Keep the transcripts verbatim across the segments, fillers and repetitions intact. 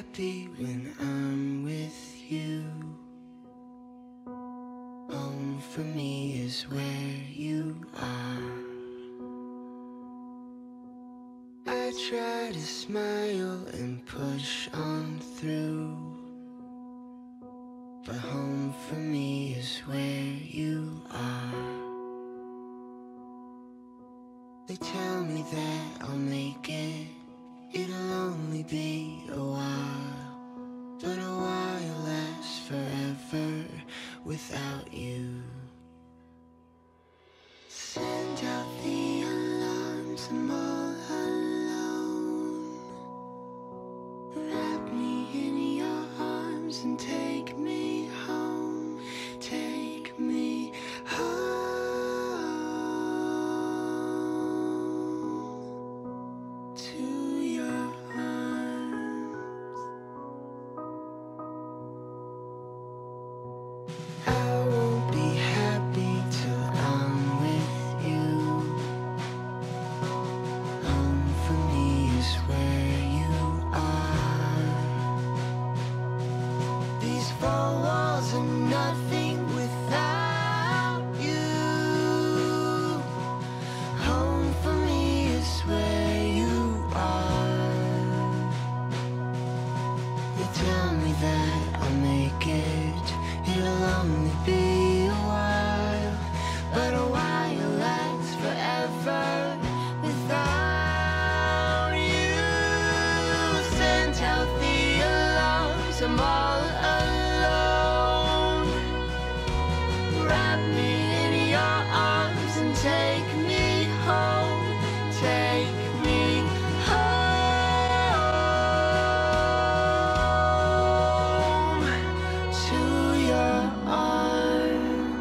happy when I'm with you. Home for me is where you are. I try to smile and push on through, but home for me is where you are. They tell me that I'll make it, it'll only be a while, but a while lasts forever without you. Send out the alarms, I'm all alone. Wrap me in your arms and take me home. Take me home to your arms. I won't be happy till I'm with you. Home for me is where you are. These four walls are nothing without you. Home for me is where you are. They tell me that I'll make it, it'll only be a while, but a while lasts forever without you. Send out the alarms, I'm all alone. Wrap me in your arms and take me home. Take me home to your arms.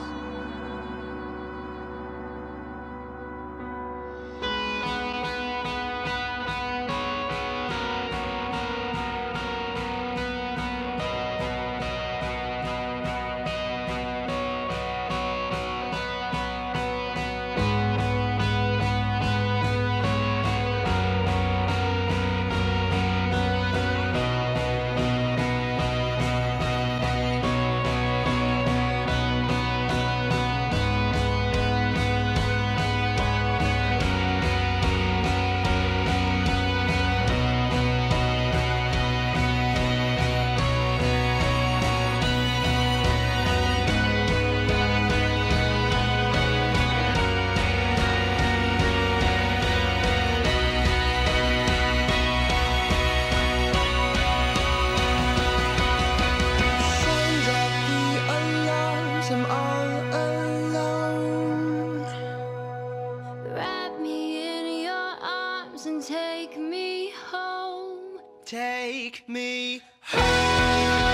Send out the alarms, I'm all alone. Wrap me in your arms and take me home. Take me home.